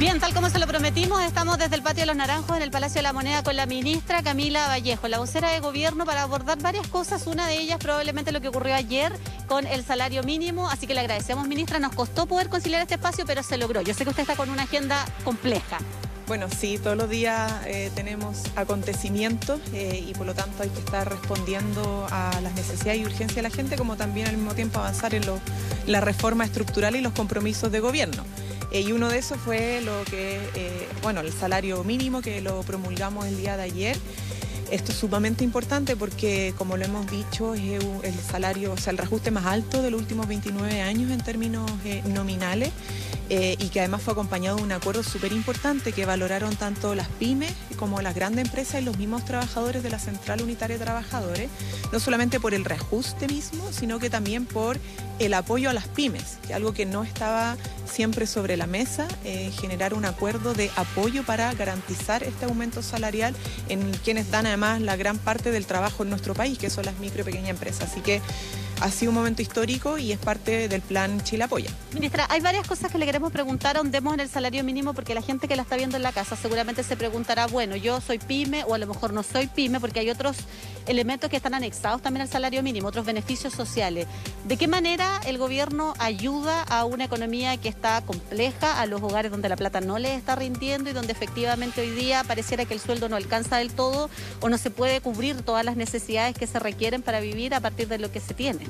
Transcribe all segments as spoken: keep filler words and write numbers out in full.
Bien, tal como se lo prometimos, estamos desde el Patio de los Naranjos en el Palacio de la Moneda con la ministra Camila Vallejo, la vocera de gobierno, para abordar varias cosas. Una de ellas probablemente lo que ocurrió ayer con el salario mínimo, así que le agradecemos, ministra. Nos costó poder conciliar este espacio, pero se logró. Yo sé que usted está con una agenda compleja. Bueno, sí, todos los días eh, tenemos acontecimientos eh, y por lo tanto hay que estar respondiendo a las necesidades y urgencias de la gente, como también al mismo tiempo avanzar en lo, la reforma estructural y los compromisos de gobierno. Eh, y uno de esos fue lo que, eh, bueno, el salario mínimo, que lo promulgamos el día de ayer. Esto es sumamente importante porque, como lo hemos dicho, es el salario, o sea, el reajuste más alto de los últimos veintinueve años en términos eh, nominales. Eh, y que además fue acompañado de un acuerdo súper importante que valoraron tanto las pymes como las grandes empresas y los mismos trabajadores de la Central Unitaria de Trabajadores, no solamente por el reajuste mismo, sino que también por el apoyo a las pymes, que es algo que no estaba siempre sobre la mesa, eh, generar un acuerdo de apoyo para garantizar este aumento salarial en quienes dan además la gran parte del trabajo en nuestro país, que son las micro y pequeñas empresas. Así que ha sido un momento histórico y es parte del plan Chile Apoya. Ministra, hay varias cosas que le queremos preguntar. Ahondemos en el salario mínimo porque la gente que la está viendo en la casa seguramente se preguntará, bueno, yo soy pyme o a lo mejor no soy pyme, porque hay otros elementos que están anexados también al salario mínimo, otros beneficios sociales. ¿De qué manera el gobierno ayuda a una economía que está compleja, a los hogares donde la plata no les está rindiendo y donde efectivamente hoy día pareciera que el sueldo no alcanza del todo o no se puede cubrir todas las necesidades que se requieren para vivir a partir de lo que se tiene?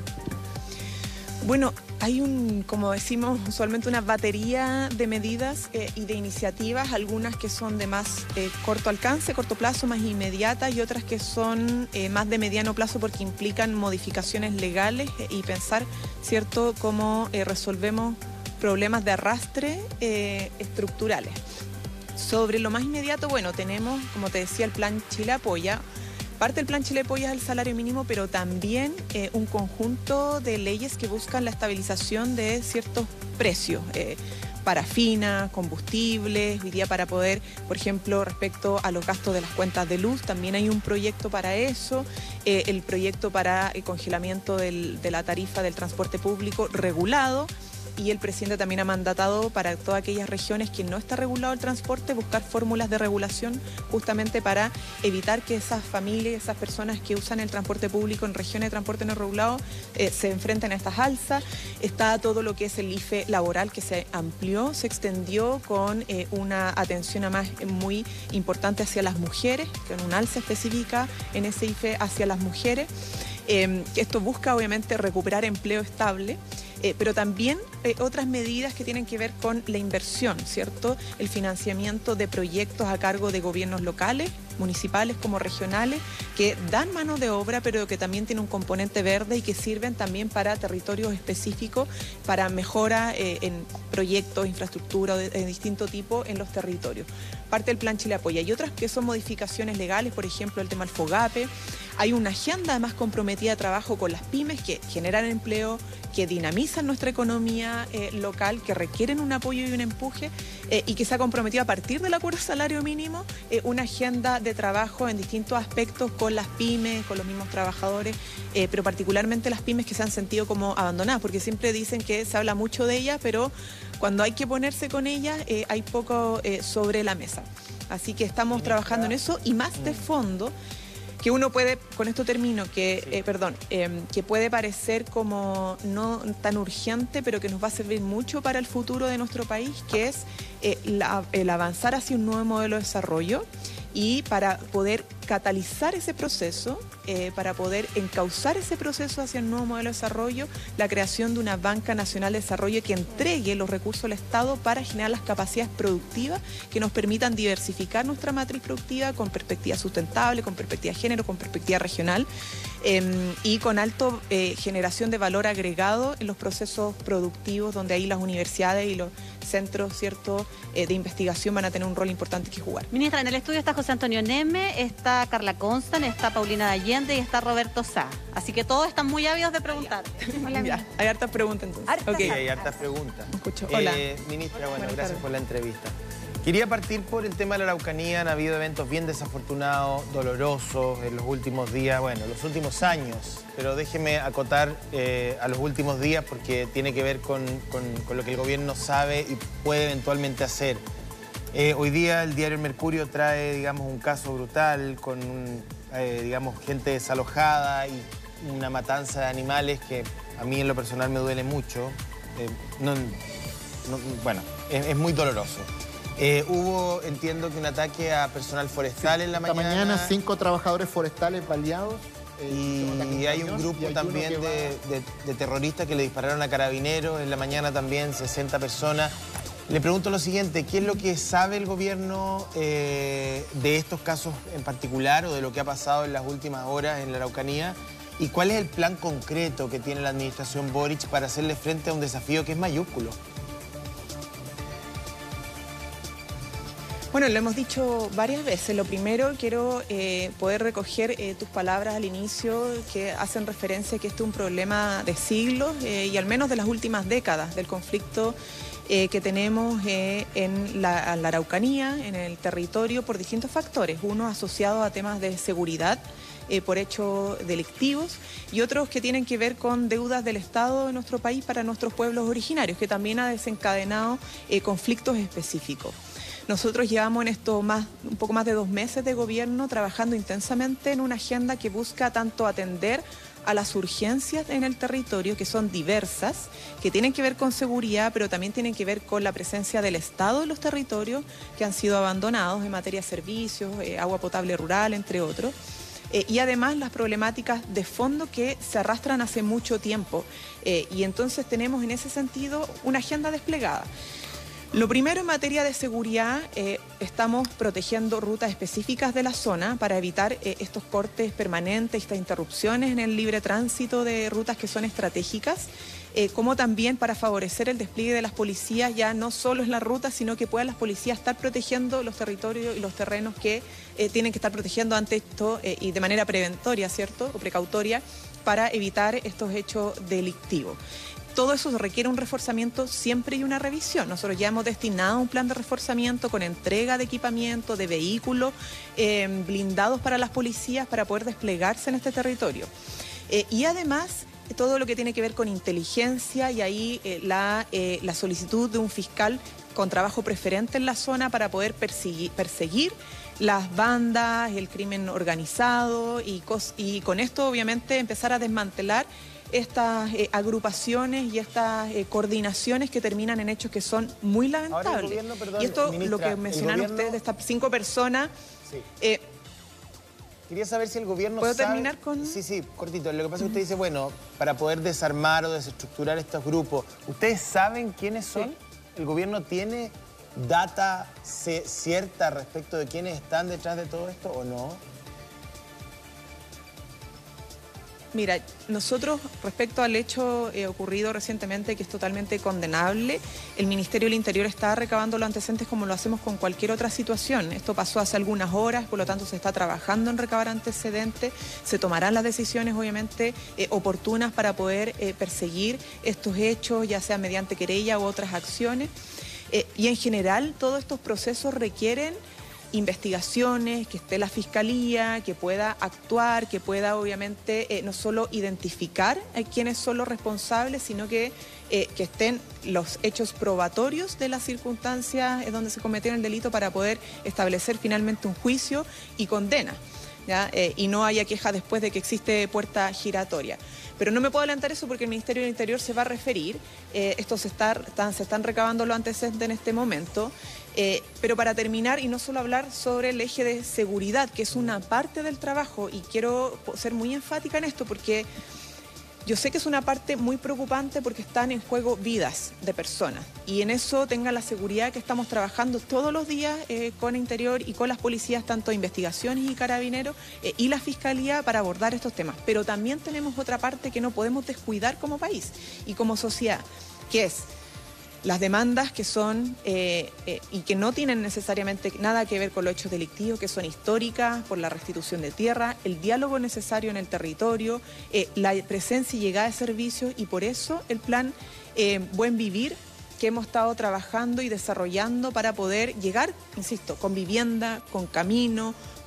Bueno, hay un, como decimos usualmente, una batería de medidas eh, y de iniciativas, algunas que son de más eh, corto alcance, corto plazo, más inmediatas, y otras que son eh, más de mediano plazo porque implican modificaciones legales eh, y pensar, ¿cierto?, cómo eh, resolvemos problemas de arrastre eh, estructurales. Sobre lo más inmediato, bueno, tenemos, como te decía, el plan Chile Apoya. Parte del plan Chile Apoya es el salario mínimo, pero también eh, un conjunto de leyes que buscan la estabilización de ciertos precios, eh, parafina, combustibles, hoy día para poder, por ejemplo, respecto a los gastos de las cuentas de luz, también hay un proyecto para eso, eh, el proyecto para el congelamiento del, de la tarifa del transporte público regulado. Y el presidente también ha mandatado para todas aquellas regiones que no está regulado el transporte, buscar fórmulas de regulación justamente para evitar que esas familias, esas personas que usan el transporte público en regiones de transporte no regulado eh, se enfrenten a estas alzas. Está todo lo que es el I F E laboral, que se amplió, se extendió con eh, una atención además muy importante hacia las mujeres, con una alza específica en ese I F E hacia las mujeres. Eh, esto busca obviamente recuperar empleo estable. Eh, pero también eh, otras medidas que tienen que ver con la inversión, ¿cierto? El financiamiento de proyectos a cargo de gobiernos locales, municipales como regionales, que dan mano de obra, pero que también tienen un componente verde y que sirven también para territorios específicos, para mejora eh, en proyectos, infraestructura de, de distinto tipo en los territorios. Parte del plan Chile Apoya. Y otras que son modificaciones legales, por ejemplo, el tema del FOGAPE. Hay una agenda además comprometida de trabajo con las pymes que generan empleo, que dinamizan nuestra economía eh, local, que requieren un apoyo y un empuje eh, y que se ha comprometido a partir del acuerdo salario mínimo eh, una agenda de trabajo en distintos aspectos con las pymes, con los mismos trabajadores, eh, pero particularmente las pymes que se han sentido como abandonadas, porque siempre dicen que se habla mucho de ellas, pero cuando hay que ponerse con ellas eh, hay poco eh, sobre la mesa. Así que estamos trabajando en eso y más de fondo, que uno puede, con esto termino, que, eh, perdón, eh, que puede parecer como no tan urgente, pero que nos va a servir mucho para el futuro de nuestro país, que es eh, la, el avanzar hacia un nuevo modelo de desarrollo y para poder catalizar ese proceso, eh, para poder encauzar ese proceso hacia el nuevo modelo de desarrollo, la creación de una banca nacional de desarrollo que entregue los recursos al Estado para generar las capacidades productivas que nos permitan diversificar nuestra matriz productiva con perspectiva sustentable, con perspectiva de género, con perspectiva regional eh, y con alto eh, generación de valor agregado en los procesos productivos, donde ahí las universidades y los centros, ¿cierto?, eh, de investigación van a tener un rol importante que jugar. Ministra, en el estudio está José Antonio Neme, está Carla Constan, está Paulina Allende y está Roberto Sá. Así que todos están muy ávidos de preguntar. Hola, ya, hay hartas preguntas entonces. Hartas, okay. Hay hartas preguntas. Me escucho. Hola. Eh, ministra, bueno, Buenas gracias tardes. por la entrevista. Quería partir por el tema de la Araucanía. Han habido eventos bien desafortunados, dolorosos en los últimos días, bueno, los últimos años. Pero déjeme acotar eh, a los últimos días porque tiene que ver con, con, con lo que el gobierno sabe y puede eventualmente hacer. Eh, hoy día el diario El Mercurio trae, digamos, un caso brutal con, eh, digamos, gente desalojada y una matanza de animales que a mí en lo personal me duele mucho. Eh, no, no, bueno, es, es muy doloroso. Eh, hubo, entiendo que un ataque a personal forestal sí, en la esta mañana. Esta mañana cinco trabajadores forestales baleados. Eh, y, y hay un grupo también de, va... de, de terroristas que le dispararon a carabineros. En la mañana también sesenta personas. Le pregunto lo siguiente, ¿qué es lo que sabe el gobierno eh, de estos casos en particular o de lo que ha pasado en las últimas horas en la Araucanía? ¿Y cuál es el plan concreto que tiene la administración Boric para hacerle frente a un desafío que es mayúsculo? Bueno, lo hemos dicho varias veces. Lo primero, quiero eh, poder recoger eh, tus palabras al inicio que hacen referencia a que este es un problema de siglos eh, y al menos de las últimas décadas del conflicto eh, que tenemos eh, en la, la Araucanía, en el territorio, por distintos factores. Uno asociado a temas de seguridad, Eh, por hechos delictivos y otros que tienen que ver con deudas del Estado de nuestro país para nuestros pueblos originarios, que también ha desencadenado eh, conflictos específicos. Nosotros llevamos en esto más, un poco más de dos meses de gobierno trabajando intensamente en una agenda que busca tanto atender a las urgencias en el territorio, que son diversas, que tienen que ver con seguridad, pero también tienen que ver con la presencia del Estado en los territorios que han sido abandonados en materia de servicios, eh, agua potable rural, entre otros. Eh, y además las problemáticas de fondo que se arrastran hace mucho tiempo. Eh, y entonces tenemos en ese sentido una agenda desplegada. Lo primero, en materia de seguridad, eh, estamos protegiendo rutas específicas de la zona para evitar eh, estos cortes permanentes, estas interrupciones en el libre tránsito de rutas que son estratégicas, eh, como también para favorecer el despliegue de las policías, ya no solo en la ruta, sino que puedan las policías estar protegiendo los territorios y los terrenos que eh, tienen que estar protegiendo ante esto eh, y de manera preventoria, ¿cierto?, o precautoria, para evitar estos hechos delictivos. Todo eso requiere un reforzamiento siempre y una revisión. Nosotros ya hemos destinado un plan de reforzamiento con entrega de equipamiento, de vehículos eh, blindados para las policías para poder desplegarse en este territorio. Eh, y además, todo lo que tiene que ver con inteligencia y ahí eh, la, eh, la solicitud de un fiscal con trabajo preferente en la zona para poder perseguir, perseguir las bandas, el crimen organizado y, cos, y con esto obviamente empezar a desmantelar estas eh, agrupaciones y estas eh, coordinaciones que terminan en hechos que son muy lamentables. Gobierno, perdón, y esto, ministra, lo que mencionaron gobierno... ustedes de estas cinco personas... Sí. Eh, Quería saber si el gobierno ¿Puedo sabe... terminar con...? Sí, sí, cortito. Lo que pasa es que usted dice, bueno, para poder desarmar o desestructurar estos grupos, ¿ustedes saben quiénes son? Sí. ¿El gobierno tiene data cierta respecto de quiénes están detrás de todo esto o no? Mira, nosotros respecto al hecho eh, ocurrido recientemente, que es totalmente condenable, el Ministerio del Interior está recabando los antecedentes como lo hacemos con cualquier otra situación. Esto pasó hace algunas horas, por lo tanto se está trabajando en recabar antecedentes, se tomarán las decisiones obviamente eh, oportunas para poder eh, perseguir estos hechos, ya sea mediante querella u otras acciones. Eh, y en general todos estos procesos requieren investigaciones, que esté la Fiscalía, que pueda actuar, que pueda obviamente eh, no solo identificar a quiénes son los responsables, sino que, eh, que estén los hechos probatorios de las circunstancias donde se cometió el delito para poder establecer finalmente un juicio y condena. ¿Ya? Eh, y no haya queja después de que existe puerta giratoria. Pero no me puedo adelantar eso porque el Ministerio del Interior se va a referir, eh, estos se, está, están, se están recabando los antecedentes en este momento, eh, pero para terminar y no solo hablar sobre el eje de seguridad, que es una parte del trabajo, y quiero ser muy enfática en esto porque yo sé que es una parte muy preocupante porque están en juego vidas de personas y en eso tengan la seguridad que estamos trabajando todos los días eh, con Interior y con las policías, tanto investigaciones y carabineros eh, y la Fiscalía para abordar estos temas. Pero también tenemos otra parte que no podemos descuidar como país y como sociedad, que es las demandas que son eh, eh, y que no tienen necesariamente nada que ver con los hechos delictivos, que son históricas, por la restitución de tierra, el diálogo necesario en el territorio, eh, la presencia y llegada de servicios, y por eso el plan eh, Buen Vivir, que hemos estado trabajando y desarrollando para poder llegar, insisto, con vivienda, con camino,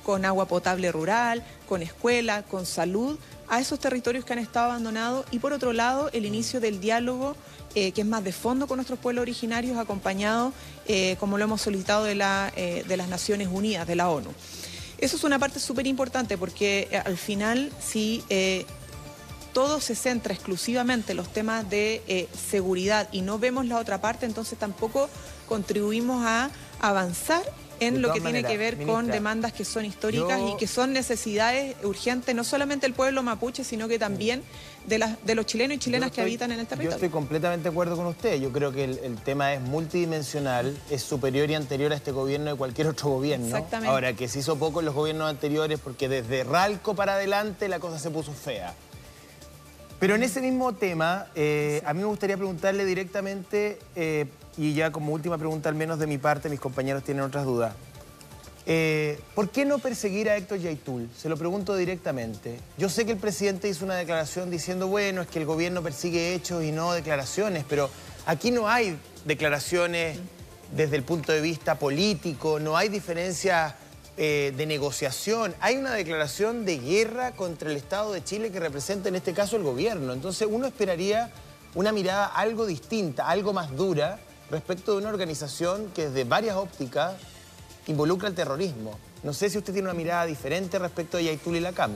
con agua potable rural, con escuela, con salud, a esos territorios que han estado abandonados. Y por otro lado, el inicio del diálogo, eh, que es más de fondo con nuestros pueblos originarios, acompañado, eh, como lo hemos solicitado, de, la, eh, de las Naciones Unidas, de la ONU. Eso es una parte súper importante porque eh, al final, si eh, todo se centra exclusivamente en los temas de eh, seguridad y no vemos la otra parte, entonces tampoco contribuimos a avanzar en lo que tiene que ver con demandas que son históricas y que son necesidades urgentes, no solamente del pueblo mapuche, sino que también de, las, de los chilenos y chilenas que habitan en el territorio. Yo estoy completamente de acuerdo con usted. Yo creo que el, el tema es multidimensional, es superior y anterior a este gobierno de cualquier otro gobierno. Exactamente. Ahora, que se hizo poco en los gobiernos anteriores porque desde Ralco para adelante la cosa se puso fea. Pero en ese mismo tema, eh, a mí me gustaría preguntarle directamente, eh, y ya como última pregunta al menos de mi parte, mis compañeros tienen otras dudas. Eh, ¿Por qué no perseguir a Héctor Yaitul? Se lo pregunto directamente. Yo sé que el presidente hizo una declaración diciendo, bueno, es que el gobierno persigue hechos y no declaraciones, pero aquí no hay declaraciones desde el punto de vista político, no hay diferencias Eh, de negociación. Hay una declaración de guerra contra el Estado de Chile que representa en este caso el gobierno. Entonces uno esperaría una mirada algo distinta, algo más dura respecto de una organización que desde varias ópticas involucra el terrorismo. No sé si usted tiene una mirada diferente respecto de Yaitul y la C A M.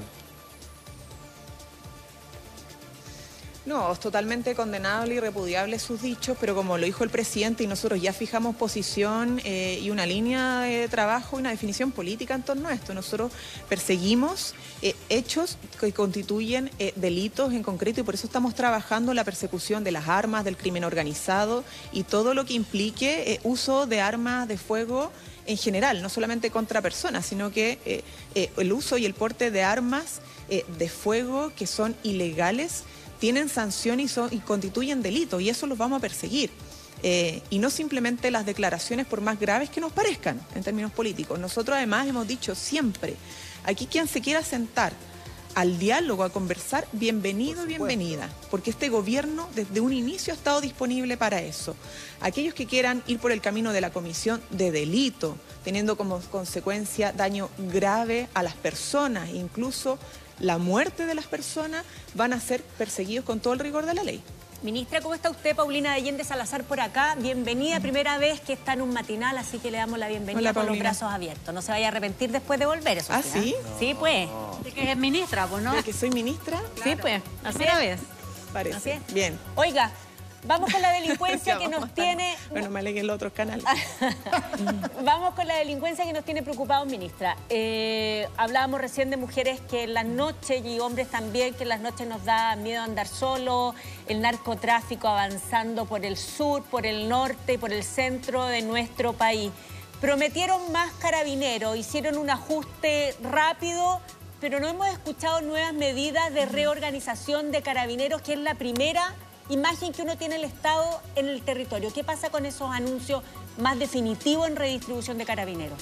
No, es totalmente condenable y repudiable sus dichos, pero como lo dijo el presidente y nosotros ya fijamos posición eh, y una línea de trabajo y una definición política en torno a esto. Nosotros perseguimos eh, hechos que constituyen eh, delitos en concreto y por eso estamos trabajando la persecución de las armas, del crimen organizado y todo lo que implique eh, uso de armas de fuego en general, no solamente contra personas, sino que eh, eh, el uso y el porte de armas eh, de fuego que son ilegales tienen sanción y, son, y constituyen delito, y eso los vamos a perseguir. Eh, y no simplemente las declaraciones, por más graves que nos parezcan en términos políticos. Nosotros además hemos dicho siempre, aquí quien se quiera sentar al diálogo, a conversar, bienvenido, bienvenida, porque este gobierno desde un inicio ha estado disponible para eso. Aquellos que quieran ir por el camino de la comisión de delito, teniendo como consecuencia daño grave a las personas, incluso la muerte de las personas, van a ser perseguidos con todo el rigor de la ley. Ministra, ¿cómo está usted? Paulina de Allende Salazar por acá. Bienvenida, primera vez que está en un matinal, así que le damos la bienvenida. Hola, con los brazos abiertos. No se vaya a arrepentir después de volver, eso. ¿Ah, sí? sí? No. Sí, pues. De que es ministra, pues, ¿no? ¿De que soy ministra? Claro. Sí, pues. Así es. Parece. Así es. Bien. Oiga, vamos con la delincuencia que nos tiene... Bueno, me aleguen los otros canales. Vamos con la delincuencia que nos tiene preocupados, ministra. Eh, hablábamos recién de mujeres que en las noches, y hombres también, que en las noches nos da miedo andar solo, el narcotráfico avanzando por el sur, por el norte y por el centro de nuestro país. Prometieron más carabineros, hicieron un ajuste rápido, pero no hemos escuchado nuevas medidas de reorganización de carabineros, que es la primera imagen que uno tiene del Estado en el territorio. ¿Qué pasa con esos anuncios más definitivos en redistribución de carabineros?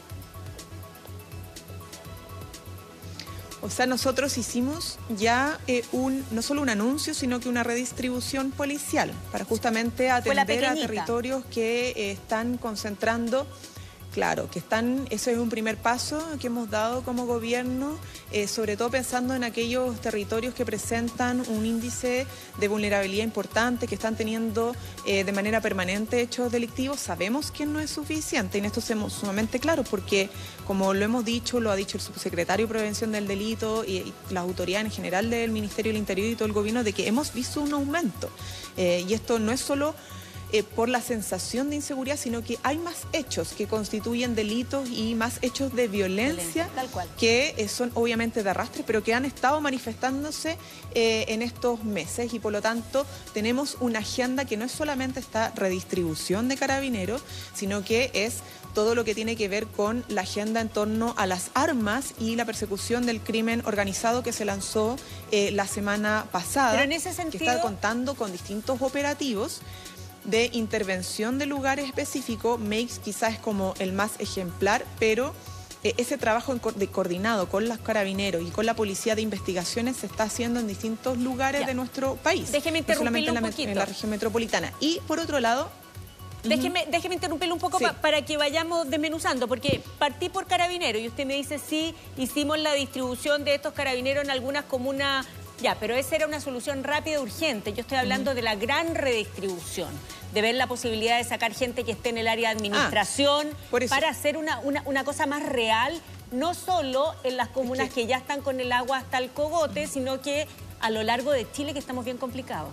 O sea, nosotros hicimos ya eh, un, no solo un anuncio, sino que una redistribución policial para justamente atender a territorios que eh, están concentrando. Claro, que están, eso es un primer paso que hemos dado como gobierno, eh, sobre todo pensando en aquellos territorios que presentan un índice de vulnerabilidad importante, que están teniendo eh, de manera permanente hechos delictivos. Sabemos que no es suficiente, y en esto somos sumamente claros, porque como lo hemos dicho, lo ha dicho el subsecretario de Prevención del Delito y, y la autoridad en general del Ministerio del Interior y todo el gobierno, de que hemos visto un aumento. Eh, y esto no es solo Eh, por la sensación de inseguridad, sino que hay más hechos que constituyen delitos y más hechos de violencia, tal cual, que eh, son obviamente de arrastre, pero que han estado manifestándose eh, en estos meses, y por lo tanto tenemos una agenda que no es solamente esta redistribución de carabineros, sino que es todo lo que tiene que ver con la agenda en torno a las armas y la persecución del crimen organizado que se lanzó eh, la semana pasada, pero en ese sentido, que está contando con distintos operativos de intervención de lugares específicos. M E I C quizás es como el más ejemplar, pero eh, ese trabajo de coordinado con los carabineros y con la policía de investigaciones se está haciendo en distintos lugares ya de nuestro país. Déjeme interrumpirle no solamente un en la, poquito. en la región metropolitana. Y por otro lado, Déjeme, déjeme interrumpirle un poco sí. pa, para que vayamos desmenuzando, porque partí por Carabineros y usted me dice, sí, hicimos la distribución de estos carabineros en algunas comunas, ya, pero esa era una solución rápida, urgente. Yo estoy hablando uh-huh. de la gran redistribución, de ver la posibilidad de sacar gente que esté en el área de administración ah, para hacer una, una, una cosa más real, no solo en las comunas es que... que ya están con el agua hasta el cogote, sino que a lo largo de Chile, que estamos bien complicados.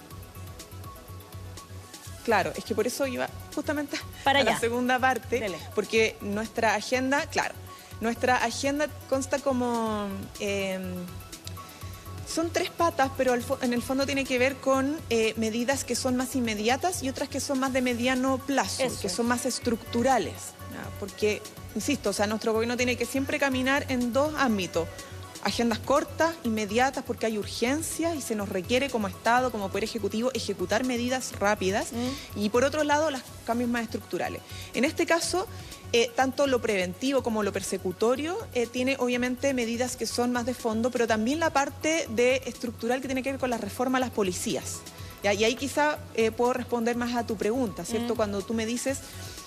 Claro, es que por eso iba justamente Para a allá. la segunda parte, Dele. porque nuestra agenda, claro, nuestra agenda consta como... Eh, son tres patas, pero en el fondo tiene que ver con eh, medidas que son más inmediatas y otras que son más de mediano plazo, eso. que son más estructurales, ¿no? Porque, insisto, o sea, nuestro gobierno tiene que siempre caminar en dos ámbitos. Agendas cortas, inmediatas, porque hay urgencia y se nos requiere como Estado, como Poder Ejecutivo, ejecutar medidas rápidas. Mm. Y por otro lado, los cambios más estructurales. En este caso, eh, tanto lo preventivo como lo persecutorio eh, tiene obviamente medidas que son más de fondo, pero también la parte de estructural que tiene que ver con la reforma a las policías. ¿Ya? Y ahí quizá eh, puedo responder más a tu pregunta, ¿cierto? Mm. Cuando tú me dices,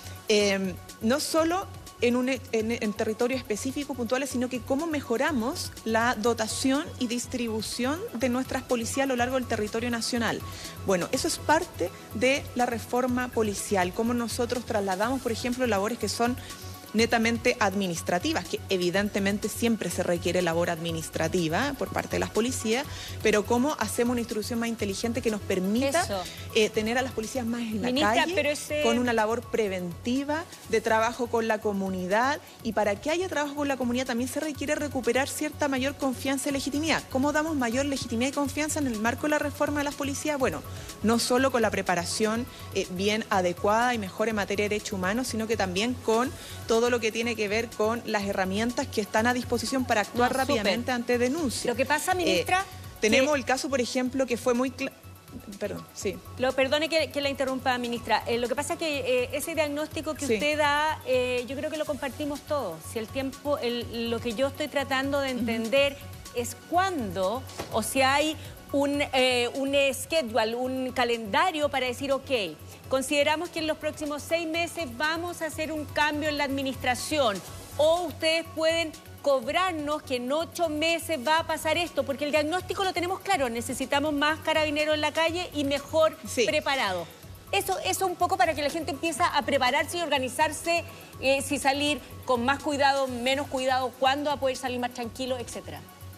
eh, no solo... En, un, en, en territorios específicos, puntuales, sino que cómo mejoramos la dotación y distribución de nuestras policías a lo largo del territorio nacional. Bueno, eso es parte de la reforma policial, cómo nosotros trasladamos, por ejemplo, labores que son netamente administrativas, que evidentemente siempre se requiere labor administrativa por parte de las policías, pero cómo hacemos una instrucción más inteligente que nos permita eh, tener a las policías más en la Ministra, calle, pero ese... con una labor preventiva de trabajo con la comunidad, y para que haya trabajo con la comunidad también se requiere recuperar cierta mayor confianza y legitimidad. ¿Cómo damos mayor legitimidad y confianza en el marco de la reforma de las policías? Bueno, no solo con la preparación eh, bien adecuada y mejor en materia de derechos humanos, sino que también con todo todo lo que tiene que ver con las herramientas que están a disposición para actuar no, rápidamente super. ante denuncias. Lo que pasa, ministra... Eh, tenemos que... el caso, por ejemplo, que fue muy... Perdón, sí. Lo, perdone que, que la interrumpa, ministra. Eh, lo que pasa es que eh, ese diagnóstico que sí. usted da, eh, yo creo que lo compartimos todos. Si el tiempo, el, lo que yo estoy tratando de entender uh-huh. es cuándo, o si hay un, eh, un schedule, un calendario para decir, ok, consideramos que en los próximos seis meses vamos a hacer un cambio en la administración, o ustedes pueden cobrarnos que en ocho meses va a pasar esto, porque el diagnóstico lo tenemos claro, necesitamos más carabineros en la calle y mejor sí. preparado. Eso, eso un poco para que la gente empiece a prepararse y organizarse, eh, si salir con más cuidado, menos cuidado, cuándo va a poder salir más tranquilo, etcétera.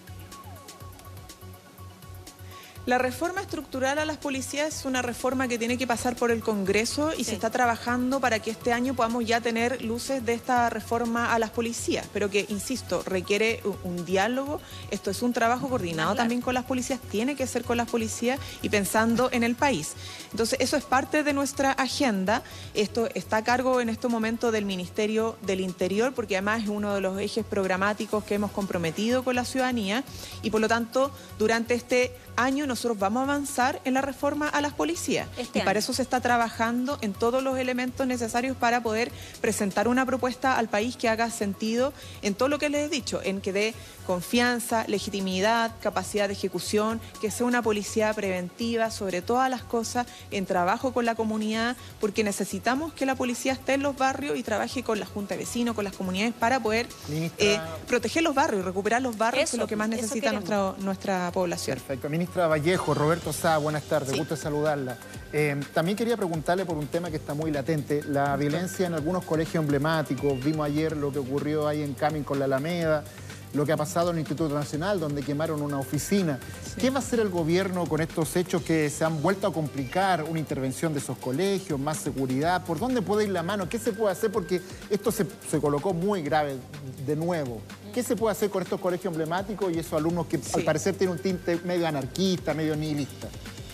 La reforma estructural a las policías es una reforma que tiene que pasar por el Congreso y sí. se está trabajando para que este año podamos ya tener luces de esta reforma a las policías, pero que, insisto, requiere un, un diálogo. Esto es un trabajo coordinado claro. también con las policías, tiene que ser con las policías y pensando en el país. Entonces, eso es parte de nuestra agenda. Esto está a cargo en este momento del Ministerio del Interior, porque además es uno de los ejes programáticos que hemos comprometido con la ciudadanía y, por lo tanto, durante este año nosotros vamos a avanzar en la reforma a las policías este y año. Para eso se está trabajando en todos los elementos necesarios para poder presentar una propuesta al país que haga sentido en todo lo que les he dicho, en que dé confianza, legitimidad, capacidad de ejecución, que sea una policía preventiva sobre todas las cosas, en trabajo con la comunidad, porque necesitamos que la policía esté en los barrios y trabaje con la junta de vecinos, con las comunidades, para poder eh, proteger los barrios y recuperar los barrios, eso, que es lo que más necesita nuestra, nuestra población. Perfecto. Ministra Vallejo, Roberto Sá, buenas tardes, sí. gusto saludarla. Eh, también quería preguntarle por un tema que está muy latente, la violencia en algunos colegios emblemáticos. Vimos ayer lo que ocurrió ahí en Camin con la Alameda, lo que ha pasado en el Instituto Nacional, donde quemaron una oficina. Sí. ¿Qué va a hacer el gobierno con estos hechos que se han vuelto a complicar? Una intervención de esos colegios, más seguridad. ¿Por dónde puede ir la mano? ¿Qué se puede hacer? Porque esto se, se colocó muy grave de nuevo. ¿Qué se puede hacer con estos colegios emblemáticos y esos alumnos que sí. al parecer tienen un tinte medio anarquista, medio nihilista?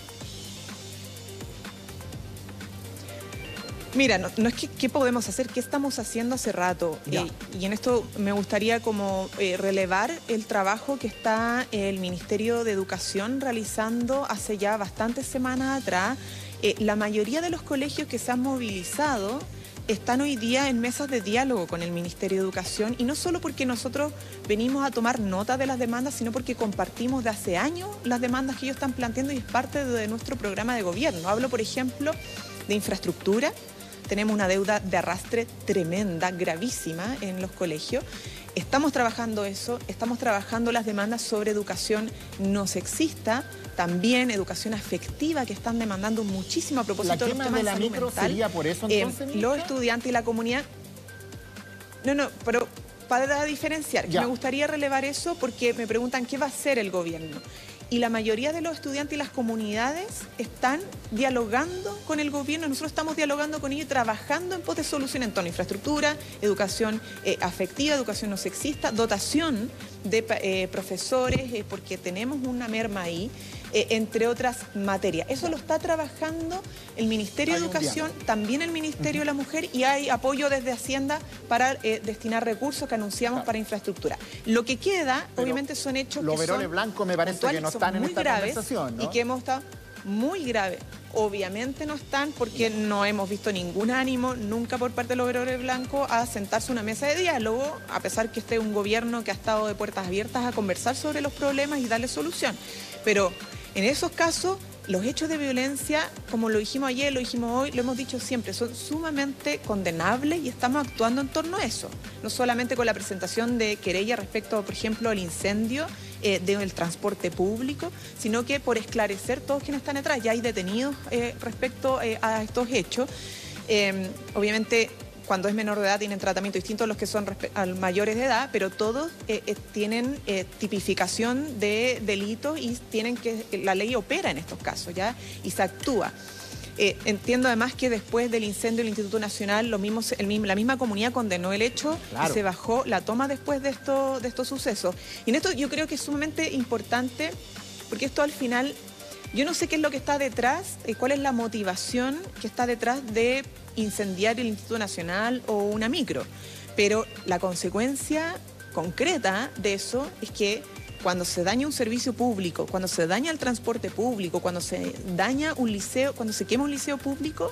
Mira, no, no es que qué podemos hacer, qué estamos haciendo hace rato. Eh, y en esto me gustaría como eh, relevar el trabajo que está el Ministerio de Educación realizando hace ya bastantes semanas atrás. Eh, la mayoría de los colegios que se han movilizado están hoy día en mesas de diálogo con el Ministerio de Educación, y no solo porque nosotros venimos a tomar nota de las demandas, sino porque compartimos de hace años las demandas que ellos están planteando y es parte de nuestro programa de gobierno. Hablo, por ejemplo, de infraestructura, tenemos una deuda de arrastre tremenda, gravísima en los colegios. Estamos trabajando eso, estamos trabajando las demandas sobre educación no sexista, también educación afectiva, que están demandando muchísimo a propósito de los temas de la micro mental. ¿Sería por eso entonces? Eh, los estudiantes y la comunidad... No, no, pero para diferenciar, que me gustaría relevar eso porque me preguntan qué va a hacer el gobierno. Y la mayoría de los estudiantes y las comunidades están dialogando con el gobierno. Nosotros estamos dialogando con ellos y trabajando en pos de solución en torno a infraestructura, educación eh, afectiva, educación no sexista, dotación de eh, profesores, eh, porque tenemos una merma ahí, eh, entre otras materias. Eso lo está trabajando el Ministerio de Educación, también el Ministerio de la Mujer, y hay apoyo desde Hacienda para eh, destinar recursos que anunciamos claro. para infraestructura. Lo que queda, Pero obviamente, son hechos los que veroles son blancos me parece que no están en esta graves, conversación, ¿no? Y que hemos estado muy graves. Obviamente no están porque no hemos visto ningún ánimo nunca por parte de los veroles blancos a sentarse a una mesa de diálogo, a pesar que este es un gobierno que ha estado de puertas abiertas a conversar sobre los problemas y darle solución. Pero en esos casos, los hechos de violencia, como lo dijimos ayer, lo dijimos hoy, lo hemos dicho siempre, son sumamente condenables y estamos actuando en torno a eso. No solamente con la presentación de querella respecto, por ejemplo, al incendio eh, del transporte público, sino que por esclarecer todos quienes están detrás. Ya hay detenidos eh, respecto eh, a estos hechos. Eh, obviamente, cuando es menor de edad tienen tratamiento distinto a los que son a mayores de edad, pero todos eh, eh, tienen eh, tipificación de delitos y tienen que la ley opera en estos casos, ¿ya? Y se actúa. Eh, entiendo además que después del incendio del Instituto Nacional, lo mismo, el mismo, la misma comunidad condenó el hecho claro. y se bajó la toma después de, esto, de estos sucesos. Y en esto yo creo que es sumamente importante, porque esto al final, yo no sé qué es lo que está detrás, eh, cuál es la motivación que está detrás de incendiar el Instituto Nacional o una micro, pero la consecuencia concreta de eso es que cuando se daña un servicio público, cuando se daña el transporte público, cuando se daña un liceo, cuando se quema un liceo público,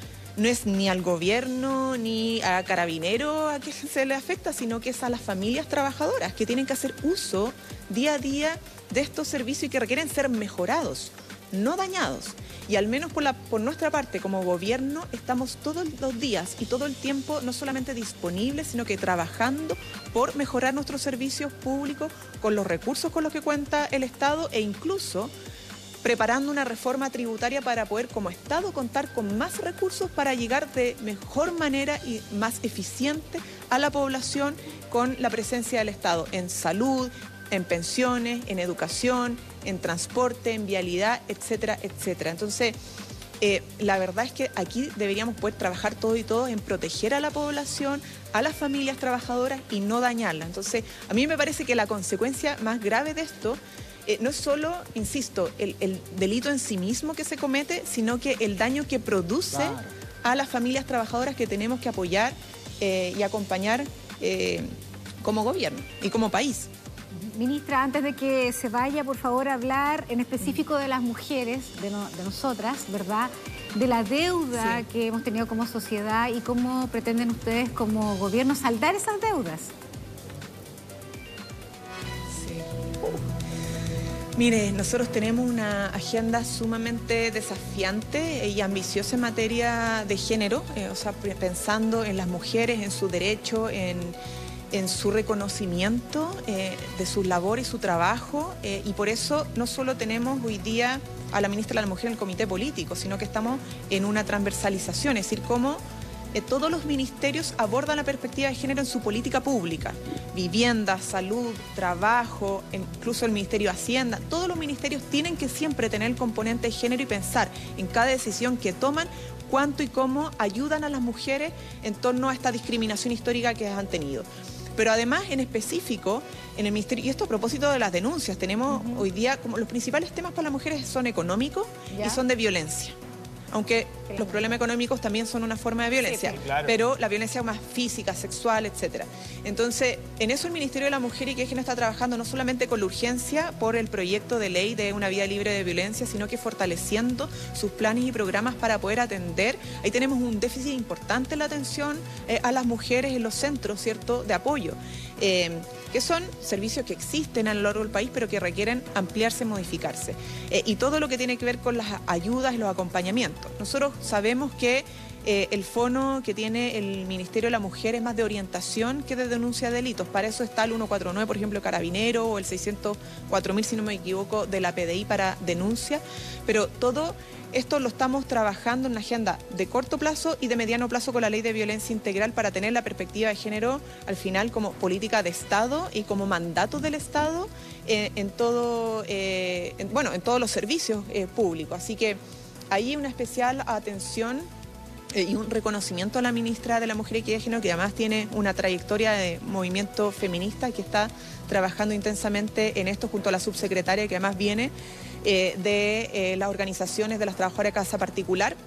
no es ni al gobierno ni a Carabineros a que se le afecta, sino que es a las familias trabajadoras que tienen que hacer uso día a día de estos servicios y que requieren ser mejorados, no dañados. Y al menos por, la, por nuestra parte, como gobierno, estamos todos los días y todo el tiempo no solamente disponibles, sino que trabajando por mejorar nuestros servicios públicos con los recursos con los que cuenta el Estado e incluso preparando una reforma tributaria para poder, como Estado, contar con más recursos para llegar de mejor manera y más eficiente a la población con la presencia del Estado en salud, en pensiones, en educación, en transporte, en vialidad, etcétera, etcétera. Entonces, eh, la verdad es que aquí deberíamos poder trabajar todos y todos en proteger a la población, a las familias trabajadoras y no dañarla. Entonces, a mí me parece que la consecuencia más grave de esto eh, no es solo, insisto, el, el delito en sí mismo que se comete, sino que el daño que produce claro. a las familias trabajadoras que tenemos que apoyar eh, y acompañar eh, como gobierno y como país. Ministra, antes de que se vaya, por favor, a hablar en específico de las mujeres, de, no, de nosotras, ¿verdad? De la deuda sí. que hemos tenido como sociedad y cómo pretenden ustedes como gobierno saldar esas deudas. Sí. Mire, nosotros tenemos una agenda sumamente desafiante y ambiciosa en materia de género, eh, o sea, pensando en las mujeres, en su derecho, en... en su reconocimiento eh, de su labor y su trabajo eh, y por eso no solo tenemos hoy día a la ministra de la Mujer en el comité político, sino que estamos en una transversalización, es decir, cómo eh, todos los ministerios abordan la perspectiva de género en su política pública, vivienda, salud, trabajo, incluso el Ministerio de Hacienda, todos los ministerios tienen que siempre tener el componente de género y pensar en cada decisión que toman cuánto y cómo ayudan a las mujeres en torno a esta discriminación histórica que han tenido. Pero además, en específico, en el Ministerio, y esto a propósito de las denuncias, tenemos uh-huh. hoy día como los principales temas para las mujeres son económicos ¿Ya? y son de violencia. Aunque claro. los problemas económicos también son una forma de violencia, sí, claro. pero la violencia más física, sexual, etcétera. Entonces, en eso el Ministerio de la Mujer y que está trabajando no solamente con la urgencia por el proyecto de ley de una vida libre de violencia, sino que fortaleciendo sus planes y programas para poder atender. Ahí tenemos un déficit importante en la atención eh, a las mujeres en los centros, ¿cierto?, de apoyo. Eh, que son servicios que existen a lo largo del país, pero que requieren ampliarse, modificarse. Eh, y todo lo que tiene que ver con las ayudas y los acompañamientos. Nosotros sabemos que Eh, el fono que tiene el Ministerio de la Mujer es más de orientación que de denuncia de delitos. Para eso está el ciento cuarenta y nueve, por ejemplo, Carabinero, o el seiscientos cuatro mil, si no me equivoco, de la P D I para denuncia. Pero todo esto lo estamos trabajando en una agenda de corto plazo y de mediano plazo con la Ley de Violencia Integral para tener la perspectiva de género al final como política de Estado y como mandato del Estado eh, en, todo, eh, en, bueno, en todos los servicios eh, públicos. Así que ahí una especial atención Eh, y un reconocimiento a la ministra de la Mujer y Equidad de Género, que además tiene una trayectoria de movimiento feminista, que está trabajando intensamente en esto junto a la subsecretaria, que además viene eh, de eh, las organizaciones de las trabajadoras de casa particular.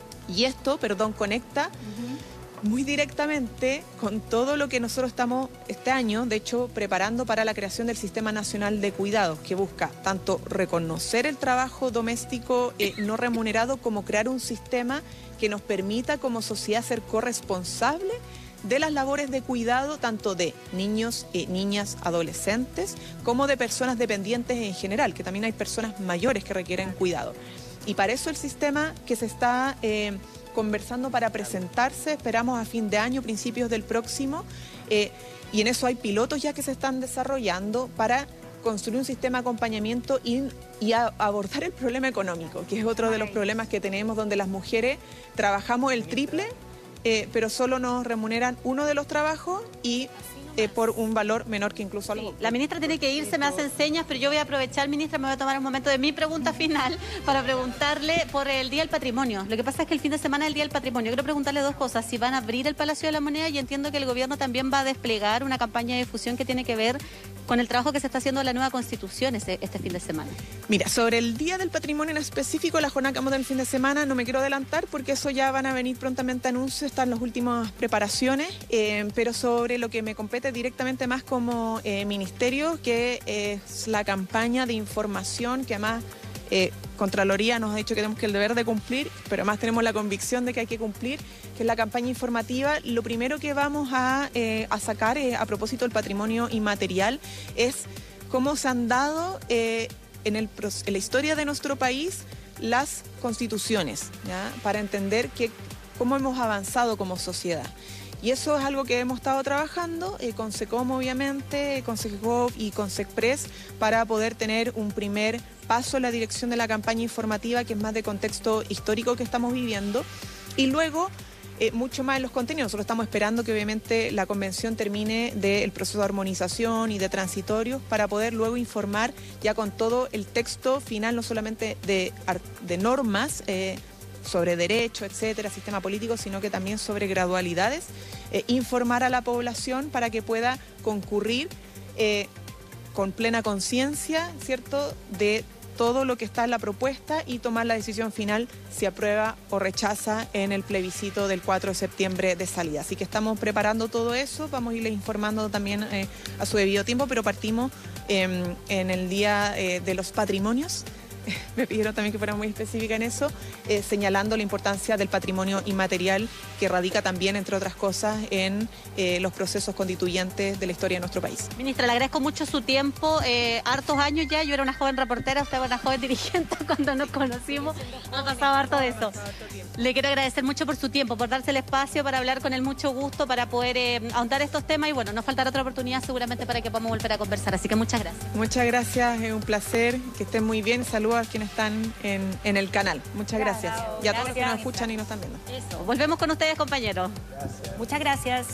Y esto, perdón, conecta uh-huh. muy directamente con todo lo que nosotros estamos este año, de hecho, preparando para la creación del Sistema Nacional de Cuidados, que busca tanto reconocer el trabajo doméstico eh, no remunerado como crear un sistema que nos permita como sociedad ser corresponsable de las labores de cuidado tanto de niños, eh, niñas, adolescentes, como de personas dependientes en general, que también hay personas mayores que requieren cuidado. Y para eso el sistema que se está eh, conversando para presentarse, esperamos a fin de año, principios del próximo, eh, y en eso hay pilotos ya que se están desarrollando para construir un sistema de acompañamiento y, y a, abordar el problema económico, que es otro de los problemas que tenemos, donde las mujeres trabajamos el triple, eh, pero solo nos remuneran uno de los trabajos y eh, por un valor menor que incluso algo. Sí, la ministra tiene que irse, me hacen señas, pero yo voy a aprovechar, ministra, me voy a tomar un momento de mi pregunta final para preguntarle por el Día del Patrimonio. Lo que pasa es que el fin de semana es el Día del Patrimonio. Quiero preguntarle dos cosas. Si van a abrir el Palacio de la Moneda, y entiendo que el gobierno también va a desplegar una campaña de difusión que tiene que ver con el trabajo que se está haciendo en la nueva Constitución este, este fin de semana. Mira, sobre el Día del Patrimonio en específico, la jornada que vamos a tener el fin de semana, no me quiero adelantar porque eso ya van a venir prontamente anuncios, están las últimas preparaciones, eh, pero sobre lo que me compete directamente más como eh, ministerio, que es la campaña de información que además eh, Contraloría nos ha dicho que tenemos que el deber de cumplir, pero además tenemos la convicción de que hay que cumplir, que es la campaña informativa. Lo primero que vamos a, eh, a sacar eh, a propósito del patrimonio inmaterial es cómo se han dado eh, en, el, en la historia de nuestro país las constituciones, ¿ya? Para entender que, cómo hemos avanzado como sociedad. Y eso es algo que hemos estado trabajando eh, con SECOM, obviamente, con SECGOV y con SECPRES, para poder tener un primer paso en la dirección de la campaña informativa, que es más de contexto histórico que estamos viviendo. Y luego, eh, mucho más en los contenidos. Nosotros estamos esperando que obviamente la convención termine del proceso de armonización y de transitorios para poder luego informar ya con todo el texto final, no solamente de, de normas, eh, sobre derecho, etcétera, sistema político, sino que también sobre gradualidades, eh, informar a la población para que pueda concurrir eh, con plena conciencia, ¿cierto?, de todo lo que está en la propuesta y tomar la decisión final si aprueba o rechaza en el plebiscito del cuatro de septiembre de salida. Así que estamos preparando todo eso, vamos a irles informando también eh, a su debido tiempo, pero partimos eh, en el Día eh, de los Patrimonios. Me pidieron también que fuera muy específica en eso, eh, señalando la importancia del patrimonio inmaterial que radica también, entre otras cosas, en eh, los procesos constituyentes de la historia de nuestro país. Ministra, le agradezco mucho su tiempo, eh, hartos años ya, yo era una joven reportera, usted era una joven dirigente cuando nos conocimos, ha pasado harto de eso. Le quiero agradecer mucho por su tiempo, por darse el espacio para hablar con él, mucho gusto, para poder eh, ahondar estos temas y bueno, nos faltará otra oportunidad seguramente para que podamos volver a conversar, así que muchas gracias. Muchas gracias, es un placer, que estén muy bien, saludos a quienes están en, en el canal. Muchas gracias. Claro, y a todos gracias, los que nos escuchan y nos están viendo. Eso. Volvemos con ustedes, compañeros. Gracias. Muchas gracias.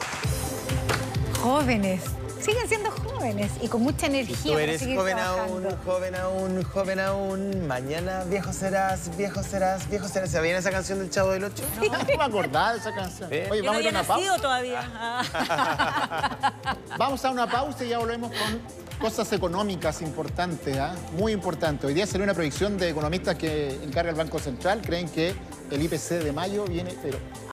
Jóvenes, siguen siendo jóvenes y con mucha energía. Tú para eres seguir joven trabajando. aún, joven aún, joven aún. Mañana viejo serás, viejo serás, viejo serás. ¿Se viene esa canción del Chavo del Ocho? No, no me acordaba de esa canción. ¿Eh? Oye, Yo no vamos a ir había a una pausa. nacido todavía. Ah. Vamos a una pausa y ya volvemos con cosas económicas importantes, ¿ah? Muy importantes. Hoy día salió una predicción de economistas que encarga el Banco Central. Creen que el I P C de mayo viene, pero